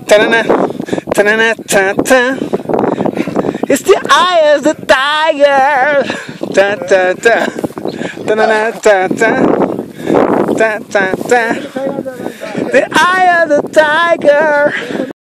Ta-na-na, ta-na-na, ta-ta. It's the eye of the tiger. Ta-ta-ta, ta-na-na, ta-ta, ta-ta-ta. The eye of the tiger.